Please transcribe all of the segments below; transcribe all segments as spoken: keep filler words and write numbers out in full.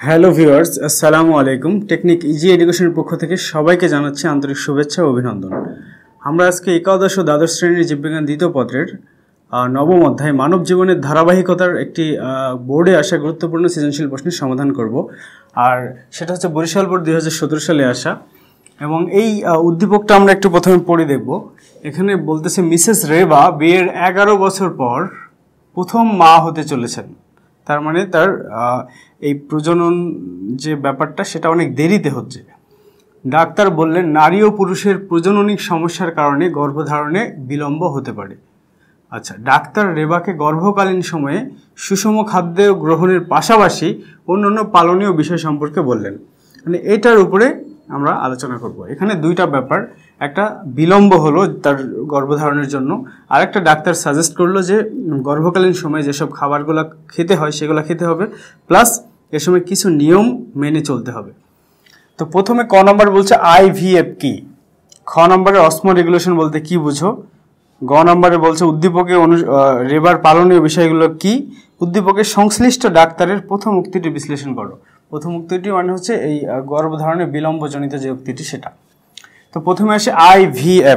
Hello viewers, আসসালামু আলাইকুম। Technique easy এডুকেশনের পক্ষ থেকে সবাইকে জানাচ্ছি আন্তরিক শুভেচ্ছা ও অভিনন্দন। আমরা আজকে একাদশ ও দ্বাদশ শ্রেণীর জীববিজ্ঞান দ্বিতীয় পত্রের নবম অধ্যায় মানব জীবনের ধারাবাহিকতার একটি বোর্ডে আসা গুরুত্বপূর্ণ সৃজনশীল প্রশ্নের সমাধান করব। আর সেটা হচ্ছে বরিশাল বোর্ড দুই হাজার সতেরো সালে আসা। এবং এই উদ্দীপকটা আমরা একটু প্রথমে পড়ে দেখব। এখানে বলতেছে, মিসেস রেবা বিয়ের এগারো বছর পর প্রথম মা হতে চলেছেন। তার মানে তার এই প্রজনন যে ব্যাপারটা সেটা অনেক দেরিতে হচ্ছে। ডাক্তার বললেন, নারী ও পুরুষের প্রজননিক সমস্যার কারণে গর্ভধারণে বিলম্ব হতে পারে। আচ্ছা, ডাক্তার রেবাকে গর্ভকালীন সময়ে সুষম খাদ্য গ্রহণের পাশাপাশি অন্যান্য পালনীয় বিষয় সম্পর্কে বললেন। মানে এটার উপরে আমরা আলোচনা করব। এখানে দুইটা ব্যাপার, একটা বিলম্ব হলো তার গর্ভধারণের জন্য, আর একটা ডাক্তার সাজেস্ট করলো যে গর্ভকালীন সময়ে যেসব খাবারগুলো খেতে হয় সেগুলো খেতে হবে, প্লাস এ সময় কিছু নিয়ম মেনে চলতে হবে। তো প্রথমে ক নম্বর বলছে আইভিএফ কি, খ নম্বরে অসমো রেগুলেশন বলতে কি বুঝো, গ নম্বরে বলছে উদ্দীপকে অনু রেবার পালনীয় বিষয়গুলো কি, উদ্দীপকের সংশ্লিষ্ট ডাক্তারের প্রথম উক্তিটি বিশ্লেষণ করো। প্রথম উক্তিটি মানে হচ্ছে এই গর্ভধারণে বিলম্বজনিত যে উক্তিটি সেটা। তো প্রথমে আসে আইভিএফ।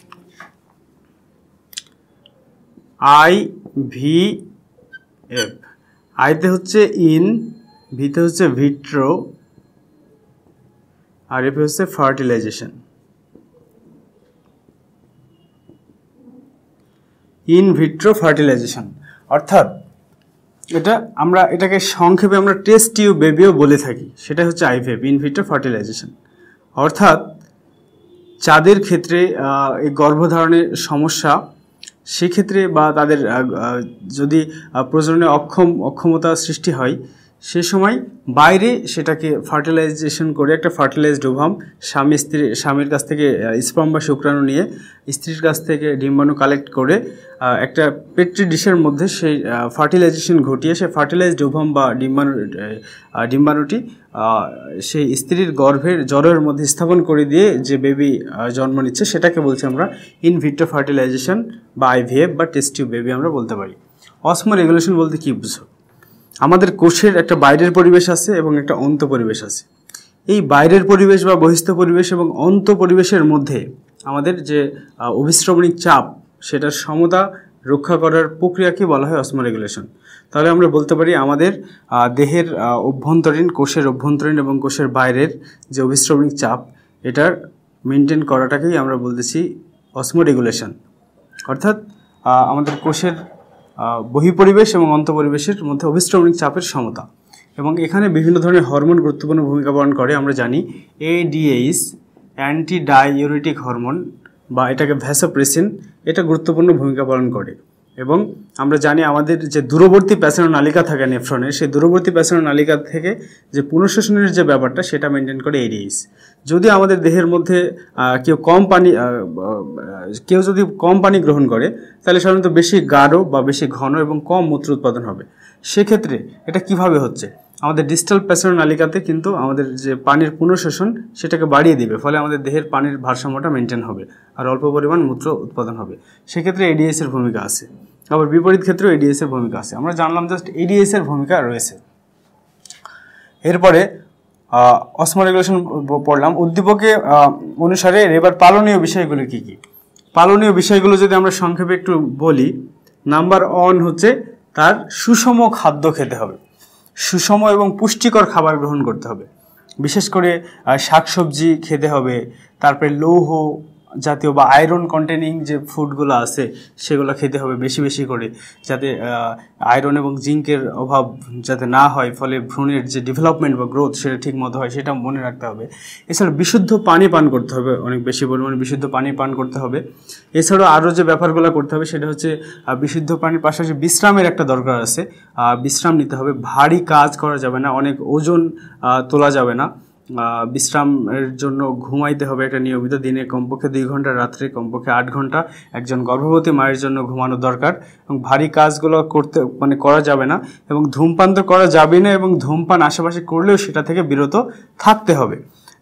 আইভিএফ, আইতে হচ্ছে ইন, ভিতে হচ্ছে ভিট্রো, আর এফে হচ্ছে ফার্টিলাইজেশন। ইন ভিট্রো ফার্টিলাইজেশন অর্থাৎ এটা আমরা এটাকে সংক্ষেপে আমরা টেস্ট টিউব বেবিও বলে থাকি। সেটা হচ্ছে আইভিএফ, ইন ভিট্রো ফার্টিলাইজেশন। অর্থাৎ যাদের ক্ষেত্রে এই গর্ভধারণের সমস্যা, সেক্ষেত্রে বা তাদের যদি প্রজননে অক্ষম অক্ষমতা সৃষ্টি হয়, সে সময় বাইরে সেটাকে ফার্টিলাইজেশন করে একটা ফার্টিলাইজড ওভাম স্বামী স্ত্রী স্বামীর কাছ থেকে স্পার্ম বা শুক্রাণু নিয়ে স্ত্রীর কাছ থেকে ডিম্বাণু কালেক্ট করে একটা পেট্রি ডিশের মধ্যে সেই ফার্টিলাইজেশন ঘটিয়ে সেই ফার্টিলাইজড ওভাম বা ডিম্বাণু ডিম্বাণুটি সেই স্ত্রীর গর্ভের জরের মধ্যে স্থাপন করে দিয়ে যে বেবি জন্ম নিচ্ছে সেটাকে বলছি আমরা ইন ভিট্রো ফার্টিলাইজেশন বা আইভিএফ বা টেস্ট টিউব বেবি আমরা বলতে পারি। অসমো রেগুলেশন বলতে কি বুঝো, আমাদের কোষের একটা বাইরের পরিবেশ আছে এবং একটা অন্ত পরিবেশ আছে। এই বাইরের পরিবেশ বা বহিস্থ পরিবেশ এবং অন্ত পরিবেশের মধ্যে আমাদের যে অভিস্রবণিক চাপ সেটার সমতা রক্ষা করার প্রক্রিয়াকে বলা হয় অসমো রেগুলেশন। তাহলে আমরা বলতে পারি আমাদের দেহের অভ্যন্তরীণ, কোষের অভ্যন্তরীণ এবং কোষের বাইরের যে অভিস্রবণিক চাপ এটার মেনটেন করাটাকেই আমরা বলতেছি অসমো রেগুলেশন। অর্থাৎ আমাদের কোষের বহিঃপরিবেশ এবং অন্তঃপরিবেশের মধ্যে অভিস্রবণিক চাপের সমতা। এবং এখানে বিভিন্ন ধরনের হরমোন গুরুত্বপূর্ণ ভূমিকা পালন করে। আমরা জানি এডিএইচ, অ্যান্টি ডাইউরেটিক হরমোন বা এটাকে ভ্যাসোপ্রেসিন, এটা গুরুত্বপূর্ণ ভূমিকা পালন করে। এবং আমরা জানি আমাদের যে দূরবর্তী প্যাসানো নালিকা থাকে নেফ্রনের, সেই দূরবর্তী প্যাসানো নালিকা থেকে যে পুনঃশোষণের যে ব্যাপারটা সেটা মেনটেন করে এডিএইচ। যদি আমাদের দেহের মধ্যে কেউ কম পানি কেউ যদি কম পানি গ্রহণ করে তাহলে সাধারণত বেশি গাঢ় বা বেশি ঘন এবং কম মূত্র উৎপাদন হবে। সেক্ষেত্রে এটা কিভাবে হচ্ছে, আমাদের ডিস্টাল প্যাসানো নালিকাতে কিন্তু আমাদের যে পানির পুনঃশোষণ সেটাকে বাড়িয়ে দিবে, ফলে আমাদের দেহের পানির ভারসাম্যটা মেনটেন হবে আর অল্প পরিমাণ মূত্র উৎপাদন হবে। সেক্ষেত্রে এডিএস এর ভূমিকা আছে। আবার বিপরীত ক্ষেত্রেও এডিএস এর ভূমিকা আছে। আমরা জানলাম জাস্ট এডিএস এর ভূমিকা রয়েছে। এরপরে অসমো রেগুলেশন পড়লাম। উদ্দীপকে অনুসারে এবার পালনীয় বিষয়গুলো কি কি। পালনীয় বিষয়গুলো যদি আমরা সংক্ষেপে একটু বলি, নাম্বার ওয়ান হচ্ছে তার সুষম খাদ্য খেতে হবে, সুষম এবং পুষ্টিকর খাবার গ্রহণ করতে হবে। বিশেষ করে শাকসবজি খেতে হবে, তারপরে লৌহ জাতীয় বা আয়রন কন্টেনিং যে ফুডগুলো আছে সেগুলো খেতে হবে বেশি বেশি করে, যাতে আয়রন এবং জিঙ্কের অভাব যাতে না হয়, ফলে ভ্রূণের যে ডেভেলপমেন্ট বা গ্রোথ সেটা ঠিক মতো হয়, সেটা মনে রাখতে হবে। এছাড়া বিশুদ্ধ পানি পান করতে হবে, অনেক বেশি পরিমাণে বিশুদ্ধ পানি পান করতে হবে। এছাড়াও আরও যে ব্যাপারগুলো করতে হবে সেটা হচ্ছে বিশুদ্ধ পানির পাশাপাশি বিশ্রামের একটা দরকার আছে, বিশ্রাম নিতে হবে। ভারী কাজ করা যাবে না, অনেক ওজন তোলা যাবে না। বিশ্রামের জন্য ঘুমাইতে হবে একটা নিয়মিত, দিনে কমপক্ষে দুই ঘন্টা, রাত্রে কমপক্ষে আট ঘন্টা একজন গর্ভবতী মায়ের জন্য ঘুমানো দরকার। এবং ভারী কাজগুলো করতে মানে করা যাবে না, এবং ধূমপান তো করা যাবে না, এবং ধূমপান আশেপাশে করলেও সেটা থেকে বিরত থাকতে হবে।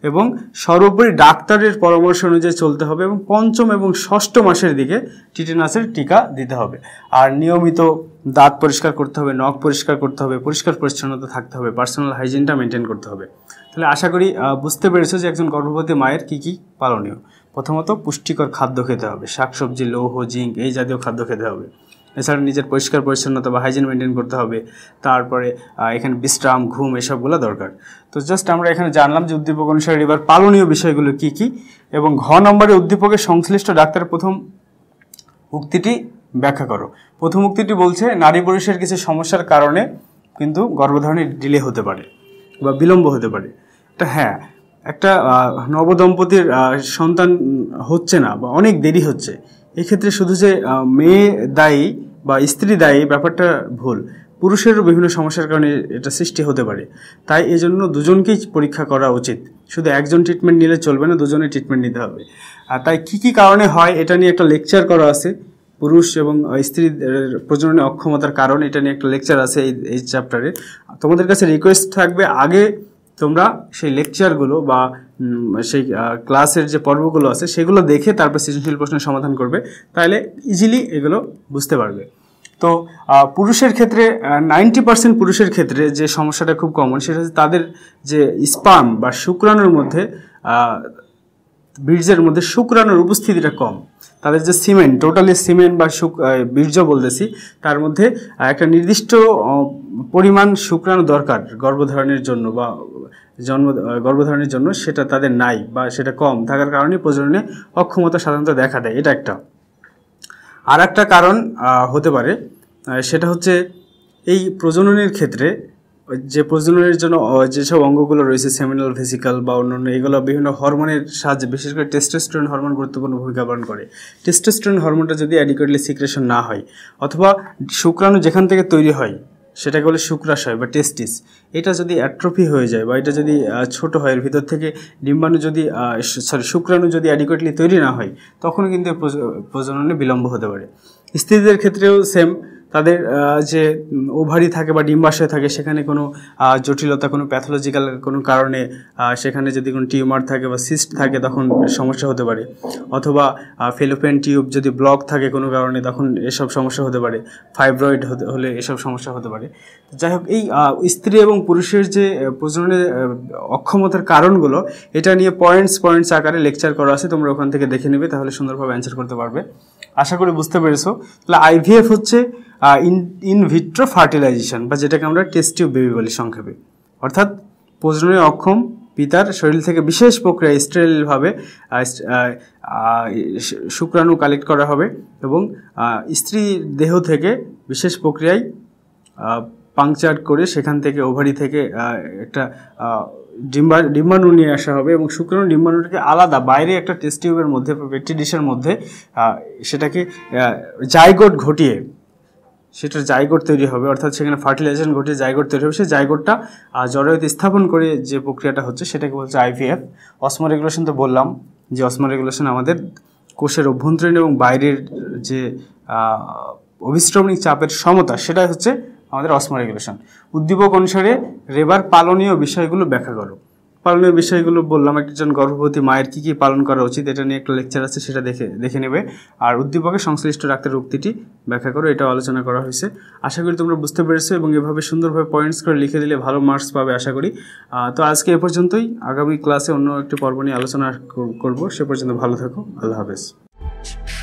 এবং সর্বোপরি ডাক্তারের পরামর্শ অনুযায়ী চলতে হবে এবং পঞ্চম এবং ষষ্ঠ মাসের দিকে টিটেনাসের টিকা দিতে হবে। আর নিয়মিত দাঁত পরিষ্কার করতে হবে, নখ পরিষ্কার করতে হবে, পরিষ্কার পরিচ্ছন্নতা থাকতে হবে, পার্সোনাল হাইজিনটা মেনটেন করতে হবে। তাহলে আশা করি বুঝতে পেরেছো যে একজন গর্ভবতী মায়ের কী কী পালনীয়। প্রথমত পুষ্টিকর খাদ্য খেতে হবে, শাকসবজি, লৌহ, জিঙ্ক এই জাতীয় খাদ্য খেতে হবে। এছাড়া নিজের পরিষ্কার পরিচ্ছন্নতা বা হাইজিন মেনটেন করতে হবে। তারপরে এখানে বিশ্রাম, ঘুম এসবগুলো দরকার। তো জাস্ট আমরা এখানে জানলাম যে উদ্দীপক অনুসারে এবার পালনীয় বিষয়গুলো কী কী, এবং ঘ নম্বরে উদ্দীপকের সংশ্লিষ্ট ডাক্তার প্রথম উক্তিটি ব্যাখ্যা করো। প্রথম উক্তিটি বলছে নারী পুরুষের কিছু সমস্যার কারণে কিন্তু গর্ভধারণে ডিলে হতে পারে বা বিলম্ব হতে পারে। এটা হ্যাঁ, একটা নবদম্পতির সন্তান হচ্ছে না বা অনেক দেরি হচ্ছে, এক্ষেত্রে শুধু যে মেয়ে দায়ী বা স্ত্রী দায়ী ব্যাপারটা ভুল, পুরুষেরও বিভিন্ন সমস্যার কারণে এটা সৃষ্টি হতে পারে। তাই এই জন্য দুজনকেই পরীক্ষা করা উচিত, শুধু একজন ট্রিটমেন্ট নিলে চলবে না, দুজনে ট্রিটমেন্ট নিতে হবে। আর তাই কী কী কারণে হয় এটা নিয়ে একটা লেকচার করা আছে, পুরুষ এবং স্ত্রী প্রজননে অক্ষমতার কারণ, এটা নিয়ে একটা লেকচার আছে এই এই চ্যাপ্টারে। তোমাদের কাছে রিকোয়েস্ট থাকবে আগে তোমরা সেই লেকচারগুলো বা সেই ক্লাসের যে পর্বগুলো আছে সেগুলো দেখে তারপর সৃজনশীল প্রশ্নের সমাধান করবে, তাহলে ইজিলি এগুলো বুঝতে পারবে। তো পুরুষের ক্ষেত্রে নাইনটি পার্সেন্ট পুরুষের ক্ষেত্রে যে সমস্যাটা খুব কমন, সেটা হচ্ছে তাদের যে স্পার্ম বা শুক্রাণুর মধ্যে বীর্যের মধ্যে শুক্রাণুর উপস্থিতিটা কম। তাদের যে সিমেন্ট, টোটালি সিমেন্ট বা বীর্য বলতেছি, তার মধ্যে একটা নির্দিষ্ট পরিমাণ শুক্রাণু দরকার গর্ভধারণের জন্য বা জন্ম গর্ভধারণের জন্য, সেটা তাদের নাই বা সেটা কম থাকার কারণে প্রজননে অক্ষমতা সাধারণত দেখা দেয়। এটা একটা। আর একটা কারণ হতে পারে, সেটা হচ্ছে এই প্রজননের ক্ষেত্রে যে প্রজননের জন্য যেসব অঙ্গগুলো রয়েছে, সেমিনাল ভেসিকল বা অন্যান্য, এগুলো বিভিন্ন হরমোনের সাহায্যে, বিশেষ করে টেস্টোস্টেরন হরমোন গুরুত্বপূর্ণ ভূমিকা পালন করে। টেস্টোস্টেরন হরমোনটা যদি অ্যাডিকুয়েটলি সিক্রেশন না হয়, অথবা শুক্রাণু যেখান থেকে তৈরি হয় সেটাকে বলে শুক্রাশয় বা টেস্টিস, এটা যদি অ্যাট্রফি হয়ে যায় বা এটা যদি ছোট হয়, এর ভিতর থেকে ডিম্বাণু যদি সরি শুক্রাণু যদি অ্যাডিকুয়েটলি তৈরি না হয়, তখন কিন্তু প্রজননে বিলম্ব হতে পারে। স্ত্রীদের ক্ষেত্রেও সেম, তাদের যে ওভারি থাকে বা ডিম্বাশয় থাকে, সেখানে কোনো জটিলতা, কোনো প্যাথোলজিক্যাল কোনো কারণে সেখানে যদি কোনো টিউমার থাকে বা সিস্ট থাকে, তখন সমস্যা হতে পারে। অথবা ফেলোপিয়ান টিউব যদি ব্লক থাকে কোনো কারণে, তখন এসব সমস্যা হতে পারে। ফাইব্রয়েড হলে এসব সমস্যা হতে পারে। যাই হোক, এই স্ত্রী এবং পুরুষের যে প্রজননের অক্ষমতার কারণগুলো, এটা নিয়ে পয়েন্টস পয়েন্টস আকারে লেকচার করা আছে, তোমরা ওখান থেকে দেখে নেবে, তাহলে সুন্দরভাবে অ্যান্সার করতে পারবে। আশা করি বুঝতে পেরেছো। তাহলে আইভিএফ হচ্ছে ইন ইন ভিট্রো ফার্টিলাইজেশন, বা যেটাকে আমরা টেস্ট টিউব বেবি বলি সংক্ষেপে। অর্থাৎ প্রজননে অক্ষম পিতার শরীর থেকে বিশেষ প্রক্রিয়ায় স্টেরিলভাবে শুক্রাণু কালেক্ট করা হবে এবং স্ত্রীর দেহ থেকে বিশেষ প্রক্রিয়ায় পাংচার করে সেখান থেকে ওভারি থেকে একটা ডিম্বা ডিম্বাণু নিয়ে আসা হবে এবং শুক্রাণু ডিম্বাণুটাকে আলাদা বাইরে একটা টেস্ট টিউবের মধ্যে, পেট্রি ডিশের মধ্যে সেটাকে জাইগোট ঘটিয়ে সেটার জাইগোট তৈরি হবে। অর্থাৎ সেখানে ফার্টিলাইজেশন ঘটিয়ে জাইগোট তৈরি হবে। সেই জাইগোটটা জরায়ুতে স্থাপন করে যে প্রক্রিয়াটা হচ্ছে সেটাকে বলছে আইভিএফ। অসমো রেগুলেশন তো বললাম যে অসমো রেগুলেশন আমাদের কোষের অভ্যন্তরীণ এবং বাইরের যে অভিস্রবণিক চাপের সমতা, সেটাই হচ্ছে আমাদের অসমো রেগুলেশন। উদ্দীপক অনুসারে রেবার পালনীয় বিষয়গুলো ব্যাখ্যা করো। পালনীয় বিষয়গুলো বললাম, একজন গর্ভবতী মায়ের কী কী পালন করা উচিত, এটা নিয়ে একটা লেকচার আছে, সেটা দেখে দেখে নেবে। আর উদ্দীপকের সংশ্লিষ্ট ডাক্তারের উক্তিটি ব্যাখ্যা করো, এটাও আলোচনা করা হয়েছে। আশা করি তোমরা বুঝতে পেরেছো এবং এভাবে সুন্দরভাবে পয়েন্টস করে লিখে দিলে ভালো মার্কস পাবে আশা করি। তো আজকে এ পর্যন্তই, আগামী ক্লাসে অন্য একটি পর্ব নিয়ে আলোচনা করব। সে পর্যন্ত ভালো থাকো, আল্লাহ হাফেজ।